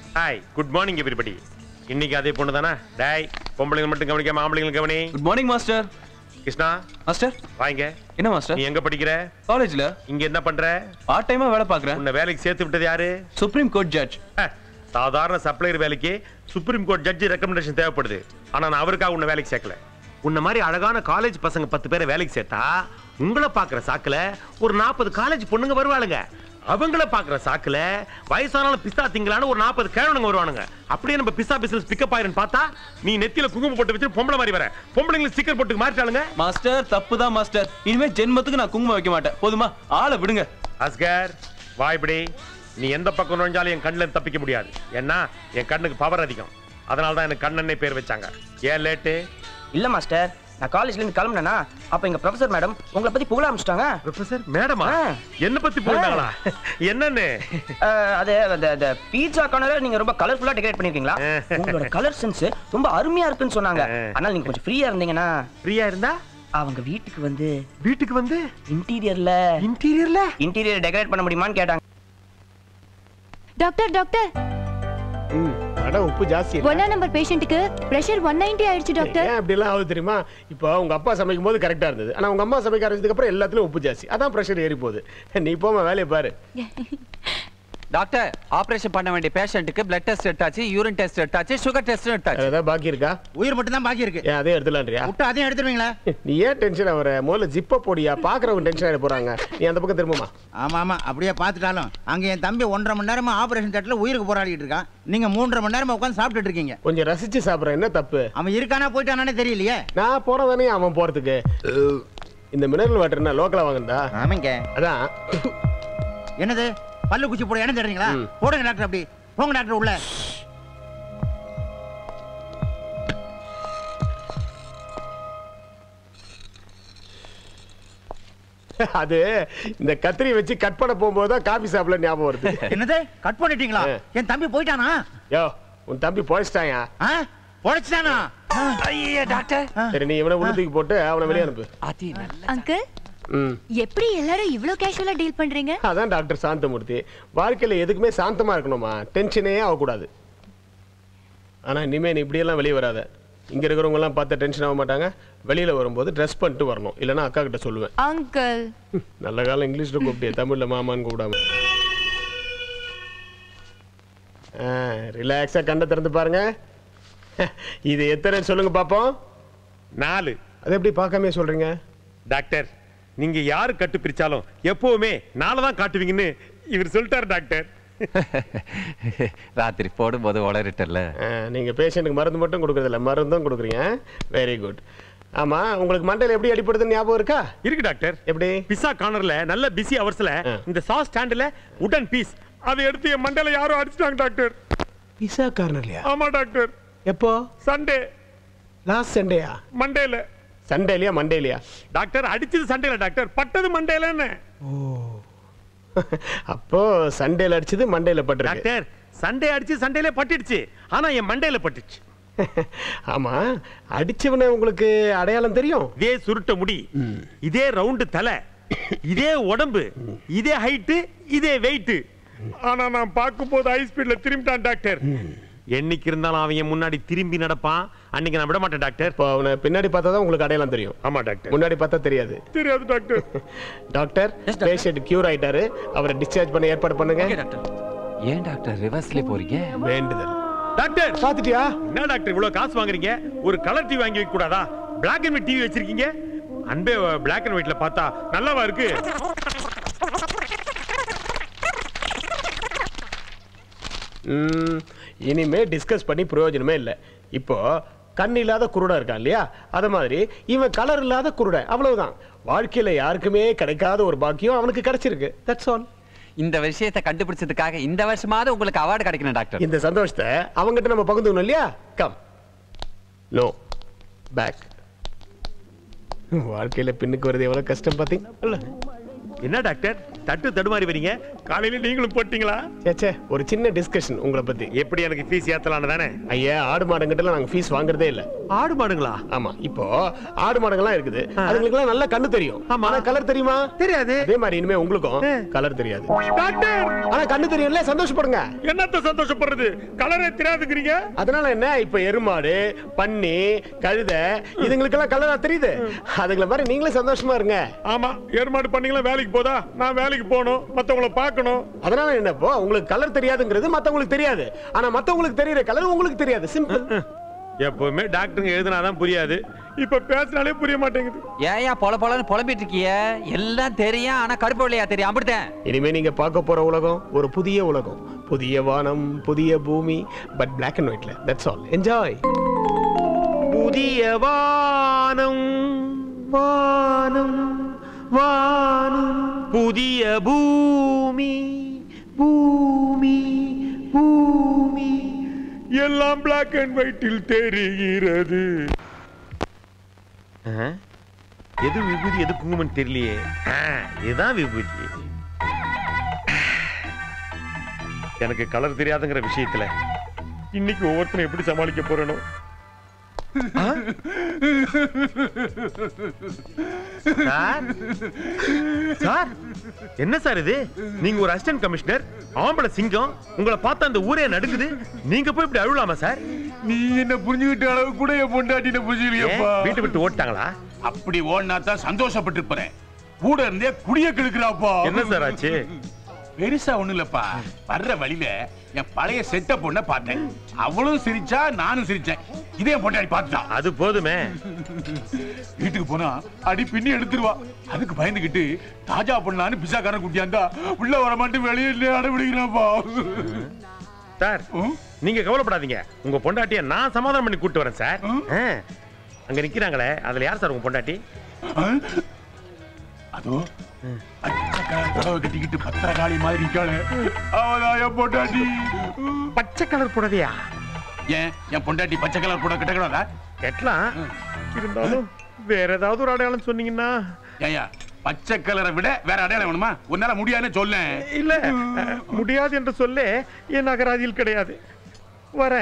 Hi good morning everybody. இன்னைக்கு அதே பொண்ணு தானா? டேய் பொம்பளைங்க மட்டும் கவனிக்காம ஆம்பளைங்க கவனி. Good morning master. Krishna master வாங்க. என்ன மாஸ்டர்? நீ எங்க படிக்கிற? காலேஜ்ல. இங்க என்ன பண்ற? பார்ட் டைமா வேலை பார்க்கறேன். உன்னை வேலைக்கு சேர்த்து விட்டது யாரு? Supreme court judge. சாதாரண சப்ளையர் வேலைக்கு சுப்ரீம் கோர்ட் ஜட்ஜ் ரெக்கமெண்டேஷன் தேவைப்படுது. ஆனா நான் அவருக்காக உன்னை வேலைக்கு சேர்க்கல. உன்ன மாதிரி அழகான காலேஜ் பசங்க 10 பேரை வேலைக்கு சேர்த்தா உங்களை பாக்குற சாக்குல ஒரு 40 காலேஜ் பொண்ணுங்க வருவாளுங்க. அவங்கள பாக்குற சாக்குல வயசானாலும் பிஸ்தா திங்களான ஒரு 40 கேழனுங்க வருவானுங்க. அப்படியே நம்ம பிஸ்தா பிசினஸ் பிக்கப் ஆயிரன்னு பார்த்தா நீ நெத்தியில குங்குமம் போட்டு வச்சு பொம்பளை மாதிரி வர. பொம்பளைங்களை ஸ்டிக்கர் போட்டு மாறிட்டாளுங்க. மாஸ்டர் தப்புதான் மாஸ்டர். இனிமே ஜென்மத்துக்கு நான் குங்குமம் வைக்க மாட்டேன். போதுமா? ஆளை விடுங்க. அஸ்கர் வாய்படி. நீ எந்த பக்கம் நுழைஞ்சாலும் என் கண்ணுல தப்பிக்க முடியாது. ஏன்னா என் கண்ணுக்கு பவர் அதிகம். அதனால தான் எனக்கு கண்ணனே பேர் வச்சாங்க. ஏன் லேட்டு? இல்ல மாஸ்டர், நான் காலேஜ்ல இருந்து கிளம்பினேனா அப்ப எங்க ப்ரொஃபசர் மேடம் உங்களை பத்தி புகழ ஆரம்பிச்சிட்டாங்க. ப்ரொஃபசர் மேடமா? என்ன பத்தி புகழ்ந்தாங்களா? என்னன்னு? அது அந்த பீட்சா கார்னரை நீங்க ரொம்ப கலர்ஃபுல்லா டெக்கரேட் பண்ணிருக்கீங்களா? உங்களோட கலர் சென்ஸ் ரொம்ப அருமையா இருக்குன்னு சொன்னாங்க. ஆனால் நீங்க கொஞ்சம் ஃப்ரீயா இருந்தீங்கன்னா. ஃப்ரீயா இருந்தா அவங்க வீட்டுக்கு வந்து இன்டீரியர் டெக்கரேட் பண்ண முடியுமான்னு கேட்டாங்க. டாக்டர் டாக்டர் அட உப்பு ஜாஸ்தி. 1 நம்பர் பேஷண்ட்டுக்கு பிரஷர் 190 ஆயிடுச்சு டாக்டர். ஏன் அப்படி எல்லாம் ஆகுது தெரியுமா? இப்போ உங்க அப்பா சமைக்கும் போது கரெக்டா இருந்தது. ஆனா உங்க அம்மா சமைக்க ஆரம்பிச்சதுக்கு அப்புறம் எல்லாத்துலயும் உப்பு ஜாஸ்தி. அதான் பிரஷர் ஏறி போகுது. நீ போமா வேலையை பாரு. டாக்டர் ஆபரேஷன் பண்ண வேண்டிய பேஷண்ட்டுக்கு பிளட் டெஸ்ட் எடுத்தாச்சு, யூரின் டெஸ்ட் எடுத்தாச்சு, சுகர் டெஸ்ட் எடுத்தாச்சு. ஏதாவது பாக்கி இருக்கா? உயிர் மட்டும் தான் பாக்கி இருக்கு. ஏன் அதே எடுத்துலான்றியா? விட்டு அதையும் எடுத்துருவீங்களா? நீ ஏன் டென்ஷன் ஆகுற? முதல்ல ஜிப்ப போடியா. பாக்குறவங்க டென்ஷன் ஆயிட போறாங்க. நீ அந்த பக்கம் திரும்பமா. ஆமா அப்படியே பாத்துட்டாலும் அங்க என் தம்பி 1.5 மணி நேரமா ஆபரேஷன் தியேட்டர்ல உயிருக்கு போராடிட்டு இருக்கான். நீங்க 3.5 மணி நேரமா உட்கார்ந்து சாப்பிட்டுட்டு இருக்கீங்க. கொஞ்சம் ரசிச்சு சாப்பிடுற. என்ன தப்பு? அவன் இருக்கானா போயிட்டானே தெரியலையே. நான் போறதானே அவன் போறதுக்கு. இந்த மினரல் வாட்டர் என்ன லோக்கலா வாங்குறதா? ஆமாங்க. அதான். என்னது பல்லு குச்சி போட என்ன தெரியுங்களா? போடுங்க டாக்டர். அப்படி போங்க டாக்டர் உள்ள. அது இந்த கத்திரி வச்சு கட் பண்ண போகும்போது தான் காபி சாப்பிட ஞாபகம் வருது. என்னது கட் பண்ணிட்டீங்களா? என் தம்பி போயிட்டானா? யோ உன் தம்பி போயிட்டாயா? போயிடுச்சானா? ஐயா டாக்டர். சரி நீ இவனை உள்ளத்துக்கு போட்டு அவனை வெளியே அனுப்பு. அங்கிள் எப்படி எல்லாரும் இவ்ளோ கேஷுவலா டீல் பண்றீங்க? அதான் டாக்டர் சாந்தமூர்த்தி. வாழ்க்கையில எதுக்குமே சாந்தமா இருக்கணுமா. டென்ஷனே ஆகக்கூடாது. ஆனா இனிமே நீ இப்படி எல்லாம் வெளியே வராத. இங்க இருக்கிறவங்க எல்லாம் பார்த்து டென்ஷன் ஆக மாட்டாங்க. வெளியில வரும்போது ட்ரெஸ் பண்ணிட்டு வரணும். இல்லைன்னா அக்கா கிட்ட சொல்லுவேன். அங்கிள் நல்ல காலம் இங்கிலீஷ்ல கூப்பிட்டே, தமிழ்ல மாமான்னு கூப்பிடாம. ரிலாக்ஸா கண்ணை திறந்து பாருங்க. இது எத்தனை சொல்லுங்க பாப்போம். 4. அது எப்படி பார்க்காம சொல்றீங்க? டாக்டர் நீங்க யாரு கட்டு பிரிச்சாலும் எப்பவுமே 4 தான் காட்டுவீங்கன்னு இவர் சொல்லிட்டாரு டாக்டர். ராத்திரி போடும்போது உளறிட்டல. நீங்க பேஷண்ட்டுக்கு மருந்து மட்டும் கொடுக்கறதில்ல, மருந்தும் கொடுக்குறீங்க. Very good. ஆமா உங்களுக்கு மண்டையில எப்படி அடிப்படுதுன்னு ஞாபகம் இருக்கா? இருக்கு டாக்டர். எப்படி? பிஸா கார்னர்ல நல்ல பிஸி அவர்ஸ்ல இந்த சாஸ் ஸ்டாண்ட்ல உடன் பீஸ் அதை எடுத்து என் மண்டையில யாரோ அடிச்சிட்டாங்க டாக்டர். பிஸா கார்னர்லயா? ஆமா டாக்டர். எப்போ? சண்டே. லாஸ்ட் சண்டேயா? மண்டேல. சண்டேலியா மண்டேலியா? டாக்டர் அடிச்சது சண்டேல டாக்டர், பட்டது மண்டேலன்னு. ஓ அப்போ சண்டேல அடிச்சது மண்டேல பட்டுருக்கு. டாக்டர் சண்டே அடிச்சு சண்டேல பட்டுடுச்சு, ஆனா என் மண்டேல பட்டுச்சு. ஆமா அடிச்சவனே உங்களுக்கு அடையாளம் தெரியும்? இதே சுருட்ட முடி, இதே ரவுண்டு தலை, இதே உடம்பு, இதே ஹைட், இதே வெயிட். ஆனா நான் பார்க்கும்போது ஹை ஸ்பீட்ல திரும்பிட்டான் டாக்டர். என்னைக்கு இருந்தாலும் அவன் முன்னாடி திரும்பி நடப்பான். அன்னைக்கு நான் விட மாட்டேன் டாக்டர். இப்போ அவனை பின்னாடி பார்த்தா தான் உங்களுக்கு அடையாளம் தெரியும். ஆமா டாக்டர். முன்னாடி பார்த்தா தெரியாது. தெரியாது டாக்டர். டாக்டர் பேஷண்ட் கியூர் ஆயிட்டாரு. அவரை டிஸ்சார்ஜ் பண்ண ஏற்பாடு பண்ணுங்க. ஏன் டாக்டர் ரிவர்ஸ்ல போறீங்க? வேண்டுதல். டாக்டர் பாத்துட்டியா? என்ன டாக்டர் இவ்வளவு காசு வாங்குறீங்க? ஒரு கலர் டிவி வாங்கி வைக்க கூடாதா? பிளாக் அண்ட் ஒயிட் டிவி வச்சிருக்கீங்க. அன்பே பிளாக் அண்ட் ஒயிட்ல பார்த்தா நல்லாவா இருக்கு? இனிமே டிஸ்கஸ் பண்ணி பிரயோஜனமே இல்லை. இப்போ கண் இல்லாத குருடா இருக்கான் இல்லையா, அத மாதிரி இவன் கலர் இல்லாத குருடன். அவ்வளவுதான். வாழ்க்கையில யாருக்குமே கிடைக்காத ஒரு பாக்கியம் அவனுக்கு கிடைச்சிருக்கு. That's all. இந்த விஷயத்தை கண்டுபிடிச்சதுக்காக இந்த வருஷமாவது உங்களுக்கு அவார்டு கிடைக்கணும் டாக்டர். இந்த சந்தோஷத்தை அவங்ககிட்ட நம்ம பகிர்ந்துக்கணும் இல்லையா? Come no back. வாழ்க்கையில பின்னுக்கு வருது எவ்வளவு கஷ்டம் பாத்தீங்க. என்ன டாக்டர் தட்டு தடுமாறி வரீங்க? காலையில நீங்களும் போட்டீங்களா? ஏச்சே ஒரு சின்ன டிஸ்கஷன் உங்களை பத்தி. எப்படி எனக்கு ஃபீஸ் ஏத்தலாம்னு தானே? ஐயா ஆடு மாடுங்கிட்டலாம் நாங்க ஃபீஸ் வாங்குறதே இல்ல. ஆடு மாடுங்களா? ஆமா, இப்போ ஆடு மாடுங்கள்லாம் இருக்குது, அதுங்களுக்குலாம் நல்ல கண்ணு தெரியும். ஆனா கலர் தெரியுமா? தெரியாது. அதே மாதிரி இனிமே உங்களுக்கும் கலர் தெரியாது. டாக்டர் ஆனா கண்ணு தெரியும்ல, சந்தோஷப்படுங்க. என்னத்த சந்தோஷப்படுறது? கலரே தெரியாதுங்கறீங்க. அதனால என்ன, இப்ப எருமாடு, பன்னி, கழுதை இதுங்களுக்கெல்லாம் கலரா தெரியுது. அதுங்கள மாதிரி நீங்களே சந்தோஷமா இருங்க. ஆமா, எருமாடு பண்ணீங்களா வேலைக்கு போதா? நான் வேலைக்கு போகணும், மத்தவங்கள பார்க்கணும். அதனால என்னப்போ உங்களுக்கு கலர் தெரியாதுங்கிறது மத்தவங்களுக்கு தெரியாது. ஆனா மத்தவங்களுக்கு தெரியுற கலர் உங்களுக்கு தெரியாது. சிம்பிள். எப்பவுமே டாக்டருங்க எழுதுனாதான் புரியாது. இப்ப பேசினாலே புரிய மாட்டேங்குது. ஏயா பொல பொலன்னு புலம்பிட்டு இருக்கிய? எல்லாம் தெரியும், ஆனா கருப்பு வெள்ளையா தெரியும். அப்படித்தான். இனிமே நீங்க பார்க்க போற உலகம் ஒரு புதிய உலகம், புதிய வானம், புதிய பூமி, பட் Black and Whiteல. That's all. Enjoy. புதிய வானம் வானம் வானம், புதிய பூமி பூமி பூமி, எல்லாம் Black and Whiteல் தெரிகிறது. எது விபூதி எது குங்குமம் தெரியலையே. இதுதான் விபூதி. எனக்கு கலர் தெரியாதுங்கிற விஷயத்துல இன்னைக்கு ஒவ்வொருத்தரும் எப்படி சமாளிக்க போறேனோ. சார் என்ன சார் இது? நீங்க ஒரு அசிஸ்டன்ட் கமிஷனர், ஆம்பளை சிங்கம், உங்களை பார்த்தா அந்த ஊரே நடுக்குது. நீங்க போய் இப்படி அழுவலாமா சார்? நீ என்ன புரிஞ்சுக்கிட்ட அளவு கூட என் பொண்டாட்டின புரிஞ்சுக்கலையப்பா. வீட்டு விட்டு ஓட்டாங்களா? அப்படி ஓடினா தான் சந்தோஷப்பட்டு இருப்பேன். கூட இருந்தே குடிய கெடுக்கிறாப்பா. என்ன சார் ஆச்சு? பெருசா ஒண்ணு இல்லப்பா. வர்ற வழியில என் பழைய செட்ட பொண்ண பார்த்தேன். அவளும் சிரிச்சா, நானும் சிரிச்சேன். இதே பொண்டாடி பார்த்துட்டா. அது போதுமே. வீட்டுக்கு போனா அடி பின்னி எடுத்துருவா. அதுக்கு பயந்துகிட்டு தாஜா பண்ணலான்னு பிசாக்காரன் குட்டியாந்தா உள்ள வர மாட்டேன் வெளியே அடம்பிடிக்கிறாப்பா. சார் நீங்க கவலைப்படாதீங்க, உங்க பொண்டாட்டிய நான் சமாதானம் பண்ணி கூட்டு வரேன் சார். அங்க நிக்கிறாங்களே, அதுல யார் சார் உங்க பொண்டாட்டி? அதோ கட்டிக்கிட்டு பத்திரகாளி மாதிரி இருக்காளே, அவதான் என் பொண்டாட்டி. பச்சை கலர் புடவையா? ஏன் என் பொண்டாட்டி பச்சை கலர் புடவை கட்டக்கூடாதா? கட்டலாம், இருந்தாலும் வேற ஏதாவது ஒரு அடையாளம் சொன்னீங்கன்னா. ஏயா பச்சை கலரை விட வேற அடையாளம் வேணுமா? உன்னால முடியாதுன்னு சொல்ல. இல்ல முடியாது என்று சொல்ல என் அகராதியில் கிடையாது. வர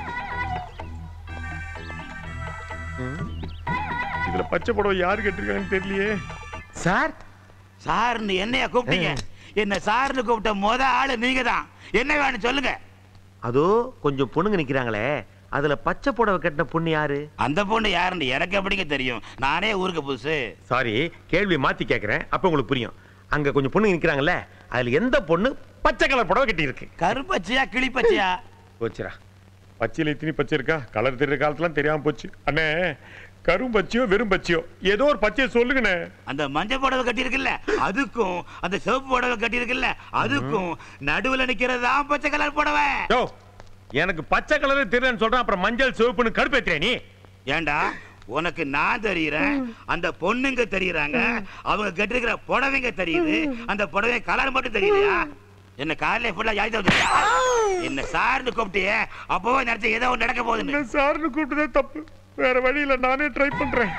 இதுல பச்சை புடவை யாரு கட்டிருக்காங்கன்னு தெரியலையே. சார் சார்னு என்னைய கூப்பிட்டீங்க? என்ன சார்னு கூப்பிட்ட முத ஆளு நீங்க தான். என்ன வேணும் சொல்லுங்க. அதோ கொஞ்சம் பொண்ணுங்க நிக்கிறாங்களே, அதுல பச்சை புடவை கட்டின பொண்ணு யாரு? அந்த பொண்ணு யாருன்னு எனக்கு எப்படிங்க தெரியும்? நானே ஊருக்கு புதுசு. சாரி, கேள்வி மாத்தி கேக்குறேன், அப்ப உங்களுக்கு புரியும். அங்க கொஞ்சம் பொண்ணு நிக்கிறாங்கல்ல, அதுல எந்த பொண்ணு பச்சை கலர் புடவை கட்டி இருக்கு? கருப்பச்சையா கிளிப்பச்சையா? போச்சுரா, பச்சையில இத்தனி பச்சை இருக்கா? கலர் தெரியுற காலத்துல தெரியாம போச்சு. அண்ணே, கரும் பச்சையோ வெறும் பச்சையோ ஏதோ ஒரு பச்சையை சொல்லுங்கண்ணே. அந்த மஞ்சள் புடவை கட்டி இருக்குல்ல அதுக்கும், அந்த சிவப்பு புடவை கட்டி இருக்குல்ல அதுக்கும் நடுவுல நிக்கிறதா பச்சை கலர் புடவை. எனக்கு பச்சை கலர் தெரியலன்னு சொல்றேன், அப்புறம் மஞ்சள் சிவப்புன்னு கடுப்பேத்தியா நீ? ஏண்டா உனக்கு நான் தெரியுறேன், அந்த பொண்ணுங்க தெரியுறாங்க, அவங்க கட்டிருக்கிற புடவைங்க தெரியுது, அந்த புடவை கலர் மட்டும் தெரியலையா? என்ன காலையில ஃபுல்லா யாய்தா என்ன சார்னு கூப்பிட்டியே, அப்பவே நினைச்ச ஏதோ ஒன்று நடக்க போகுதுன்னு. சார்னு கூப்பிட்டதே தப்பு, வேற வழியில நானே ட்ரை பண்றேன்.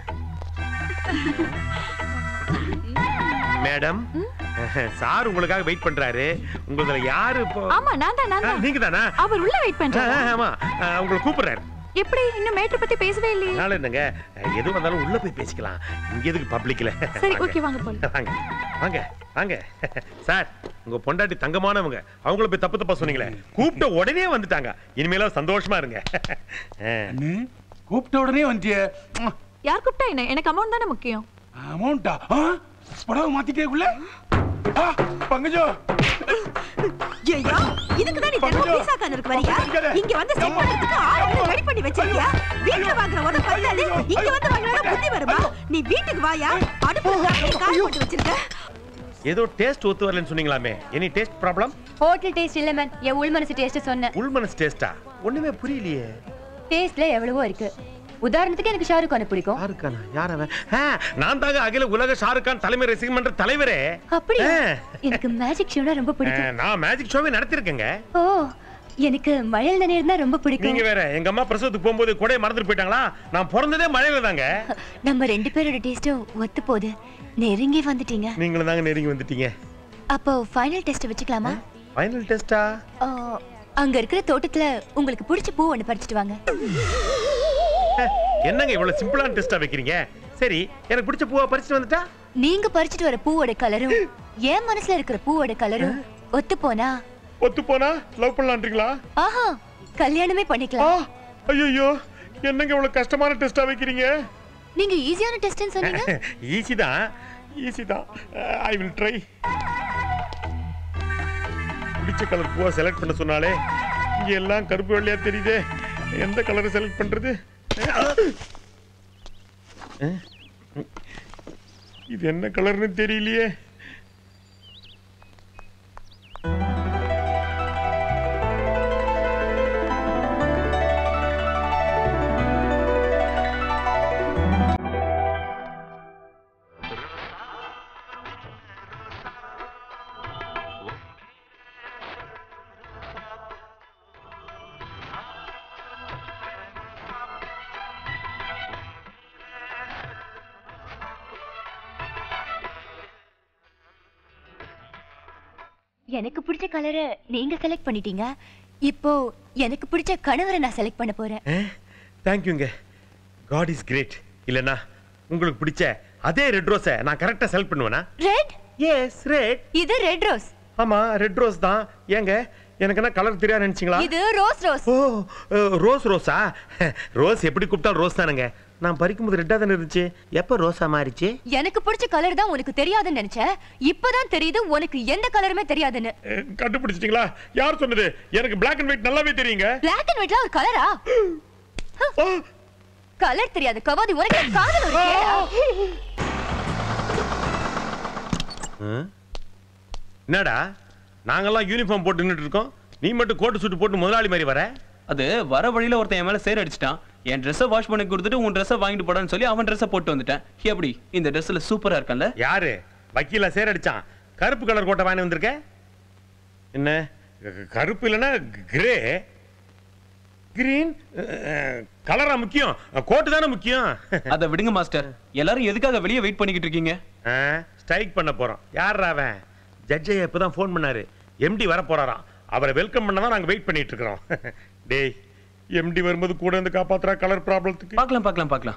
மேடம், சார் உங்களுக்காக வெயிட் பண்றாரு. உங்களதுல யாரு இப்போ? ஆமா நான் தான். நீங்க தானா? அவர் உள்ள வெயிட் பண்றாரு. ஆமா, உங்களை கூப்பிடுறாரு. எப்படி இன்னும் மேட்டர் பத்தி பேசவே இல்லையே? நாள என்னங்க, எது வந்தாலும் உள்ள போய் பேசிக்கலாம், இங்க எதுக்கு பப்ளிக்ல? சரி ஓகே வாங்க போலாம். வாங்க வாங்க வாங்க. சார் உங்க பொண்டாட்டி தங்கமானவங்க, அவங்கள போய் தப்பு தப்பா சொன்னீங்களே, கூப்பிட்ட உடனே வந்துட்டாங்க. இனிமேல சந்தோஷமா இருங்க. கூப்பிட்ட உடனே வந்துட்டியே. யார் கூப்பிட்டா என்ன? எனக்கு அமௌண்ட் தானே முக்கியம். அமௌண்டா? புடவை மாத்திட்டேக்குள்ள பங்கஜோ. ஐயா இதுக்கு தான் நீ தெரு பீஸா கார்னருக்கு வரியா? இங்க வந்து செட் பண்றதுக்கு ஆளு ரெடி பண்ணி வச்சிருக்கியா? வீட்ல வாங்குற ஒரு பல்லாது இங்க வந்து வாங்குறா புத்தி வருமா? நீ வீட்டுக்கு வாயா, அடுப்புல காய் போட்டு வச்சிருக்க. ஏதோ டேஸ்ட் ஒத்து வரலன்னு சொன்னீங்களாமே, any taste problem? Hotel taste இல்ல மேன், என் உள்மனசு டேஸ்ட் சொன்னேன். உள்மனசு டேஸ்டா? ஒண்ணுமே புரியலையே. டேஸ்ட்ல எவ்வளவோ இருக்கு. உதாரணத்துக்கு எனக்கு ஷாருக் கான பிடிக்கும். ஷாருக் கானா? யார் அவன்? நான் தாங்க அகில உலக ஷாருக் கான் தலைமை ரசிகர் மன்ற தலைவரே. அப்படியே எனக்கு மேஜிக் ஷோனா ரொம்ப பிடிக்கும். நான் மேஜிக் ஷோவே நடத்திருக்கேங்க. ஓ, எனக்கு மழையில நனையறதுனா ரொம்ப பிடிக்கும். நீங்க வேற, எங்க அம்மா பிரசவத்துக்கு போகும்போது கொடைய மறந்துட்டு போயிட்டாங்களா? நான் பிறந்ததே மழையில தாங்க. நம்ம ரெண்டு பேரோட டேஸ்டும் ஒத்து போகுது. நெருங்கி வந்துட்டீங்க. நீங்களும் தாங்க நெருங்கி வந்துட்டீங்க. அப்போ ஃபைனல் டெஸ்ட் வச்சுக்கலாமா? ஃபைனல் டெஸ்டா? அங்க இருக்கிற தோட்டத்துல உங்களுக்கு பிடிச்ச பூ ஒண்ணு பறிச்சிட்டு வாங்க. என்னங்க இவ்வளவு சிம்பிளான டெஸ்டா வைக்கிறீங்க? சரி, எனக்கு பிடிச்ச பூவா பறிச்சிட்டு வந்துட்டா? நீங்க பறிச்சிட்டு வர பூவோட கலரும் என் மனசுல இருக்கிற பூவோட கலரும் ஒத்து போனா லவ் பண்ணலாம்ன்றீங்களா? ஆஹா, கல்யாணமே பண்ணிக்கலாம். ஐயோ, என்னங்க இவ்வளவு கஷ்டமான டெஸ்டா வைக்கிறீங்க? நீங்க ஈஸியான டெஸ்ட்னு சொன்னீங்க. ஈஸி தான். I will try. பிடிச்ச கலர் பூவா செலக்ட் பண்ண சொன்னாலே இங்க எல்லாம் கருப்பு வெள்ளையா தெரியுதே. எந்த கலரை செலக்ட் பண்றது? இது என்ன கலர்னு தெரியலையே. எனக்கு பிடிச்ச கலரை நீங்க செலக்ட் பண்ணிட்டீங்க. இப்போ எனக்கு பிடிச்ச கணவரை நான் செலக்ட் பண்ண போறேன். தேங்க்யூங்க. God is great. இல்லனா உங்களுக்கு பிடிச்ச அதே ரெட் ரோஸை நான் கரெக்டா செலக்ட் பண்ணுவேனா? ரெட்? Yes, red. இது ரெட் ரோஸ். ஆமா, ரெட் ரோஸ் தான். ஏங்க எனக்கு என்ன கலர் தெரியாது நினைச்சீங்களா? இது ரோஸ். ஓ, ரோஸா? ரோஸ் எப்படி கூப்பிட்டாலும் ரோஸ் தானுங்க. நான் பறிக்கும்போது ரெட்டா தானே இருந்துச்சு. எப்ப ரோஸா மாறிச்சு? எனக்கு பிடிச்ச கலர் தான் உனக்கு தெரியாதுன்னு நினைச்சேன். இப்பதான் தெரியுது உனக்கு எந்த கலருமே தெரியாதுன்னு. கண்டுபிடிச்சிட்டீங்களா? யார் சொன்னது? எனக்கு Black and white நல்லாவே தெரியுங்க. Black and whiteல ஒரு கலரா? கலர் தெரியாது கவாதி, உனக்கு காதல் இருக்கேடா. என்னடா நாங்கெல்லாம் யூனிஃபார்ம் போட்டு நின்னுட்டு இருக்கோம், நீ மட்டும் கோட் சூட் போட்டு முதலாளி மாதிரி வர? அது வர வழியில ஒருத்தன் என் மேல சேர் அடிச்சிட்டான். என் ட்ரெஸ்ஸை வாஷ் பண்ணி கொடுத்துட்டு உன் ட்ரெஸ்ஸை வாங்கிட்டு போடான்னு சொல்லி அவன் ட்ரெஸ்ஸை போட்டு வந்துட்டேன். எப்படி இந்த ட்ரெஸ்ல சூப்பரா இருக்கல்ல? யாரு வக்கீல சேர் அடிச்சான்? கருப்பு கலர் கோட்டை வாங்கி வந்திருக்க. என்ன கருப்பு இல்லைன்னா கிரே, கிரீன் கலரா முக்கியம்? கோட்டு தானே முக்கியம். அதை விடுங்க மாஸ்டர். எல்லாரும் எதுக்காக வெளியே வெயிட் பண்ணிக்கிட்டு இருக்கீங்க? ஸ்ட்ரைக் பண்ண போறோம். யார் அவன்? ஜட்ஜை இப்பதான் ஃபோன் பண்ணாரு. எம்டி வர போறாராம். அவரை வெல்கம் பண்ண தான் நாங்க வெயிட் பண்ணிட்டு இருக்கிறோம். டேய், எம்டி வரும்போது கூட இருந்து காப்பாத்துறா கலர் ப்ராப்ளத்துக்கு. பார்க்கலாம்.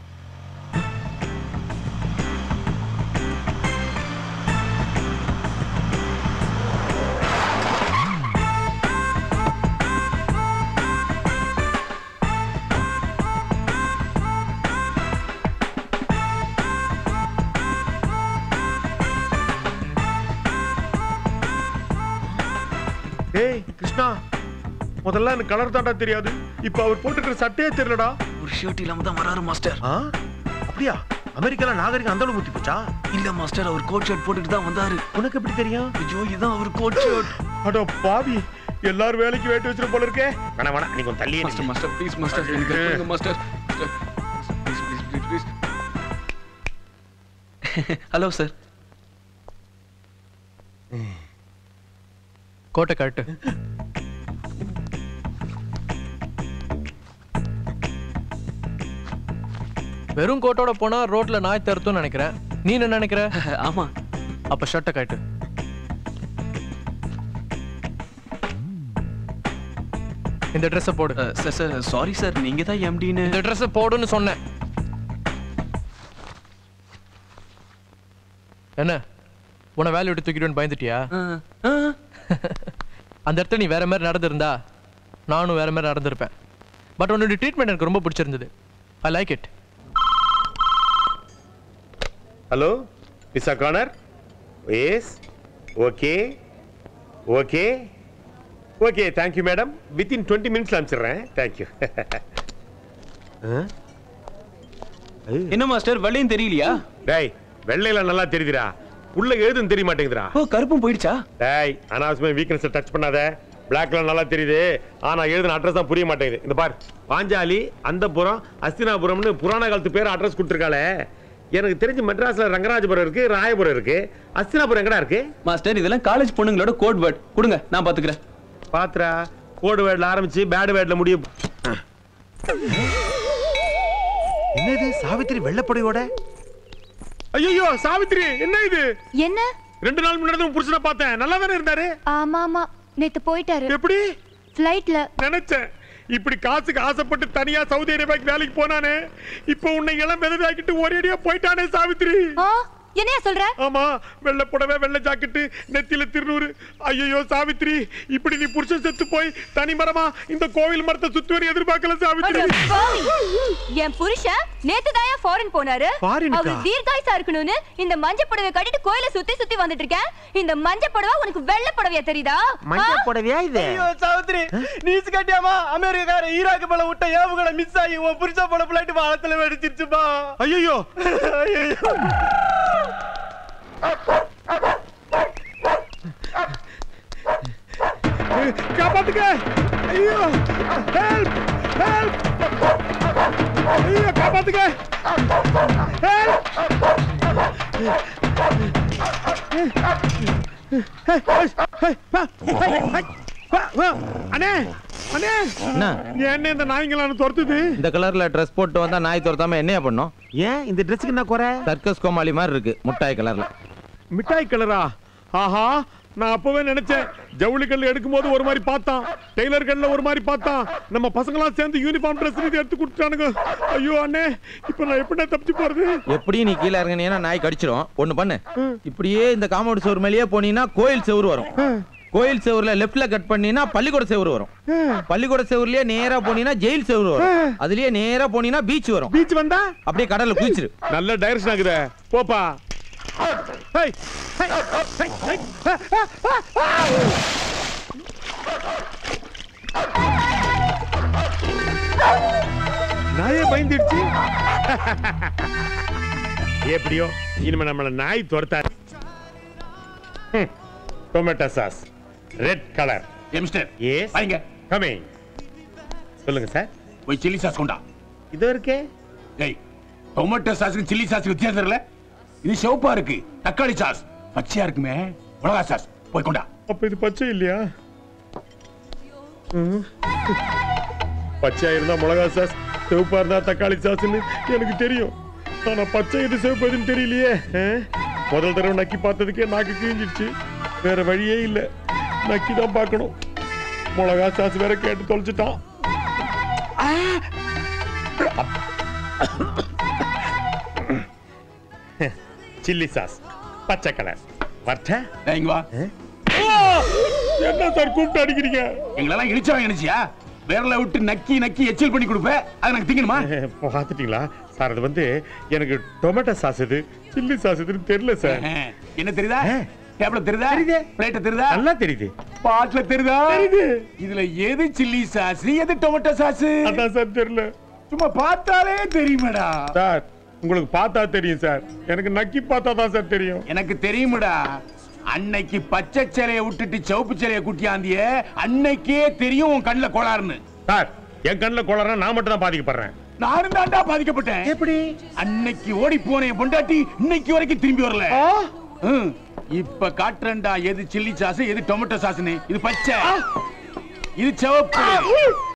டேய் கிருஷ்ணா, முதல்ல எனக்கு கலர் தாண்டா தெரியாது. இப்ப அவர் போட்டுக்கிற சட்டையே தெரியலடா. ஒரு ஷர்ட் இல்லாம தான் வராரு மாஸ்டர். அப்படியா? அமெரிக்கால நாகரிகம் அந்த அளவு முத்தி போச்சா? இல்ல மாஸ்டர், அவர் கோட் ஷர்ட் போட்டுட்டு தான் வந்தாரு. உனக்கு எப்படி தெரியும்? ஐயோ, இதான் அவர் கோட் ஷர்ட். அட பாவி, எல்லாரும் வேலைக்கு வேட்டு வச்சிரு போல இருக்கே. வேணா நீ கொஞ்சம் தள்ளியே மாஸ்டர். மாஸ்டர் ப்ளீஸ் மாஸ்டர், எனக்கு ஹெல்ப் பண்ணுங்க மாஸ்டர். ப்ளீஸ். Hello sir. கோட்டை காட்டு. வெறும் கோட்டோட போனா ரோட்ல நாய் தருத்தும் நினைக்கிறேன். நீ என்ன நினைக்கிற? ஆமா. அப்ப ஷர்ட்டை காட்டு. இந்த ட்ரெஸ் போடு. சார் சாரி சார், நீங்க தான் எம்டின்னு. இந்த ட்ரெஸ் போடுன்னு சொன்னேன். என்ன உன வேலையை விட்டு தூக்கிடுன்னு பயந்துட்டியா? அந்த இடத்துல நீ வேற மாதிரி நடந்திருந்தா நானும் வேற மாதிரி நடந்திருப்பேன். பட் உன்னோட ட்ரீட்மெண்ட் எனக்கு ரொம்ப பிடிச்சிருந்தது. I like it. ஹலோ மிஸ்ஸா corner. Yes, okay thank you madam. Within 20 மினிட்ஸ்ல அனுப்பிச்சிடுறேன். தேங்க்யூ. என்ன மாஸ்டர், வெள்ளையும் தெரியலையா? டேய், வெள்ளையில நல்லா தெரியுதுடா, உள்ள எழுதுன்னு தெரிய மாட்டேங்குதுடா. ஓ, கருப்பும் போயிடுச்சா? டேய், அனாவசியமா வீக்னஸ் டச் பண்ணாத. பிளாக்ல நல்லா தெரியுது, ஆனா எழுதுன அட்ரஸ் தான் புரிய மாட்டேங்குது. இந்த பார், பாஞ்சாலி, அந்தபுரம், அஸ்தினாபுரம்னு புராண காலத்து பேர் அட்ரஸ் கொடுத்துருக்காளே. எனக்கு தெரிஞ்சு மெட்ராஸ்ல ரங்கராஜபுரம் இருக்கு, ராயபுரம் இருக்கு. அஸ்தினாபுரம் எங்கடா இருக்கு? மாஸ்டர், இதெல்லாம் காலேஜ் பொண்ணுங்களோட கோட் வேர்ட். கொடுங்க, நான் பாத்துக்கிறேன். பாத்ரா, கோட் வேர்ட்ல ஆரம்பிச்சு பேட் வேர்ட்ல முடியும். என்னது சாவித்திரி வெள்ளப்படையோட? ஐயோ சாவித்ரி, என்ன இது? என்ன? 2 நாள் முன்னாடி உன் புருஷனை பார்த்தேன், நல்லா தானே இருந்தாரு? ஆமா நேத்து போயிட்டாரு. எப்படி? ஃளைட்ல. நினைச்சேன் இப்படி காசுக்கு ஆசைப்பட்டு தனியா சவுதி அரேபியாக்கு வேலைக்கு போனானே, இப்போ உன்னை இளம் விதவாக்கிட்டு ஒரேடியா போயிட்டானே சாவித்ரி. என்னையா சொல்ற? ஆமா, வெள்ளை புடவை, வெள்ளை ஜாக்கெட்டு, நெத்தியில திருநூறு. ஐயோ சாவித்ரி, இப்படி நீ புருஷன் செத்து போய் தனி மரமா இந்த கோவில் மரத்தை சுத்தி வர எதிர்பார்க்கல சாவித்ரி. என் புருஷன் நேத்து தாயா ஃபாரின் போனாரு. அவர் தீர்காயுசா இருக்கணும்னு இந்த மஞ்சள் புடவை கட்டிட்டு கோயில சுத்தி சுத்தி வந்துட்டு இருக்கேன். இந்த மஞ்சள் புடவை உனக்கு வெள்ளை புடவையா தெரியுதா? மஞ்சள் புடவையா இது? ஐயோ சாவித்ரி, நீஸ் கட்டியாமா அமெரிக்கார ஈராக் மேல விட்ட ஏவுகணை மிஸ் ஆகி உன் புருஷன் போன பிளைட் வாளத்துல வெடிச்சிருச்சுமா. ஐயோ காப்பாத்துக்க. ஐயோ ஹெல்ப் ஹெல்ப். ஐயோ காப்பாத்துக்க. ஹெல்ப். அண்ணே அண்ணே, என்ன இந்த நாய்ங்களான துரத்துது? இந்த கலர்ல ட்ரெஸ் போட்டு வந்தா நாய் துரத்தாம என்னையா பண்ணும்? ஏன் இந்த ட்ரெஸ்க்கு என்ன குறை? சர்க்கஸ் கோமாளி மாதிரி இருக்கு, முட்டாய் கலர்ல. மிட்டாய் கலரா? ஆஹா, நான் அப்பவே நினைச்சேன். ஜவுளி கல்ல எடுக்கும் போது ஒரு மாதிரி பார்த்தான், டெய்லர் கல்ல ஒரு மாதிரி பார்த்தான். நம்ம பசங்களாம் சேர்ந்து யூனிஃபார்ம் ட்ரெஸ் எடுத்து கொடுத்துட்டானுங்க. ஐயோ அண்ணே, இப்போ நான் எப்படி தப்பிச்சு போறது? எப்படி நீ கீழே இறங்கினீங்கன்னா நாய் கடிச்சிடும். ஒண்ணு பண்ணு, இப்படியே இந்த காம்பவுண்ட் செவுரு மேலேயே போனீங்கன்னா கோயில் செவுரு வரும். கோயில் செவுருல லெஃப்ட்ல கட் பண்ணினா பள்ளிக்கூட செவுரு வரும். பள்ளிக்கூட செவுருலயே நேரா போனீங்கன்னா ஜெயில் செவுரு வரும். அதுலயே நேரா போனீங்கன்னா பீச் வரும். பீச் வந்தா அப்படியே கடல்ல குளிச்சிரு. நல்ல டைரக்ஷன் ஆகுதே, போப்பா. நாயே பயந்துடுச்சு. எப்படியோ இனிமே நம்மள நாய் துரத்தாரு. Tomato sauce, red colour. Mister, yes வாங்க. கமிங். சொல்லுங்க சார். போய் சில்லி சாஸ் கொண்டா. இது இருக்கே. டேய், டொமேட்டோ சாஸ்க்கு சில்லி சாஸ்க்கு வித்தியாசம் தெரியல? இது சிவப்பா இருக்கு, தக்காளி சாஸ் பச்சையா இருக்குமே, மிளகா சாஸ். போய் கொண்டா. அப்ப இது பச்சை இல்லையா? பச்சையா இருந்தா மிளகா சாஸ், சிவப்பா இருந்தா தக்காளி சாஸ்ன்னு எனக்கு தெரியும். ஆனா பச்சை இது சிவப்பு எதுன்னு தெரியலையே. முதல் தடவை நக்கி பார்த்ததுக்கே நாக்கு கிழிஞ்சிடுச்சு. வேற வழியே இல்ல, நக்கி தான் பார்க்கணும். மிளகா சாஸ் வேற கேட்டு தொலைச்சிட்டான். சில்லி சாஸ், பச்சை கலர். வரட்டா? இங்க வா. என்ன சார் கூப்பிட்டு அடிக்கிறீங்க? எங்களெல்லாம் இழிச்சவன் நினைச்சியா? வேறல விட்டு நக்கி நக்கி எச்சில் பண்ணி கொடுப்ப, அது எனக்கு திங்கணுமா? பார்த்துட்டீங்களா சார்? அது வந்து எனக்கு டொமேட்டோ சாஸ் இது சில்லி சாஸ் இதுன்னு தெரியல சார். என்ன தெரியுதா? டேபிள் தெரியுதா? பிளேட் தெரியுதா? நல்லா தெரியுது. பாட்ல தெரியுதா? தெரியுது. இதுல எது சில்லி சாஸ், எது டொமேட்டோ சாஸ்? அதான் சார் தெரியல. சும்மா பார்த்தாலே தெரியுமேடா. சார் உங்களுக்கு பார்த்தா தெரியும் சார், எனக்கு நக்கி பார்த்தா தான் சார் தெரியும். எனக்கு தெரியுமேடா. அன்னைக்கு பச்சை சேலையை விட்டுட்டு சிவப்பு சேலையை குட்டியாந்திய அன்னைக்கே தெரியும் உன் கண்ணுல கோளாறுன்னு. சார் என் கண்ணுல கோளாறுனா நான் மட்டும் தான் பாதிக்கப்படுறேன். நானும் தாண்டா பாதிக்கப்பட்டேன். எப்படி? அன்னைக்கு ஓடி போனேன் பொண்டாட்டி இன்னைக்கு வரைக்கும் திரும்பி வரல. இப்ப காட்டுறேன்டா எது சில்லி சாஸ் எது டொமேட்டோ சாஸ்னு. இது பச்சை, இது சிவப்பு.